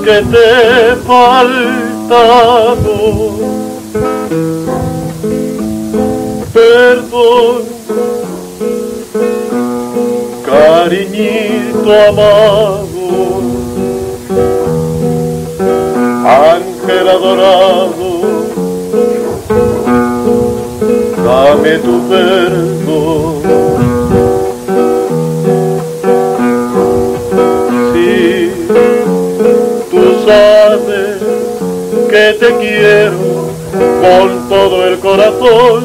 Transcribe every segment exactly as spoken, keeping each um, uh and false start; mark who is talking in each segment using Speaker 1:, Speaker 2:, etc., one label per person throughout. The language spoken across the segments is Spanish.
Speaker 1: que te he faltado. Perdón, cariñito amado, ángel adorado, dame tu perdón. Sí, tú sabes que te quiero con todo el corazón,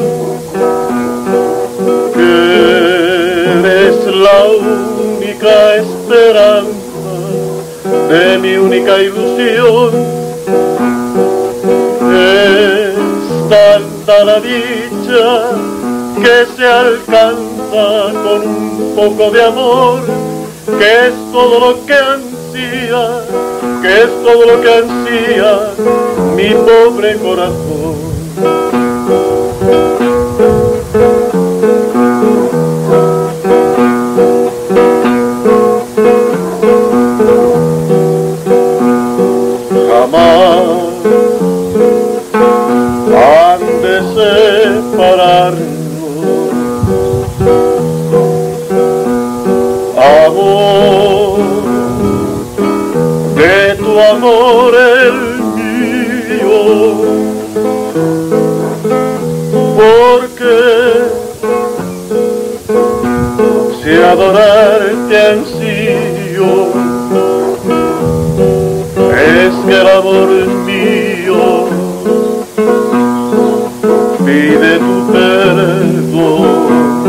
Speaker 1: que eres la única esperanza de mi única ilusión. Es tanta la dicha que se alcanza con un poco de amor, que es todo lo que ansía, que es todo lo que ansía mi pobre corazón. Jamás han de separarnos, amor, de tu amor el mío, porque si adorarte ansío, es que el amor mío pide tu perdón.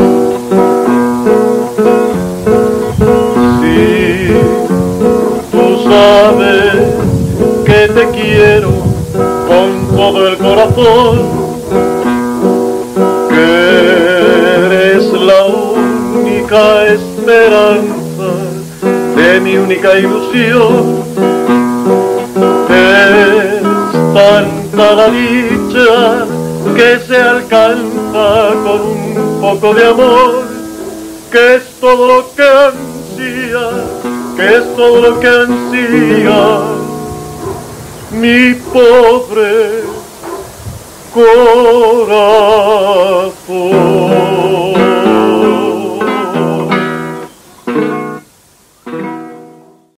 Speaker 1: Sí, tú sabes que te quiero con todo el corazón, que eres la única esperanza de mi única ilusión. Es tanta la dicha que se alcanza con un poco de amor, que es todo lo que ansía, que es todo lo que ansía mi pobre corazón.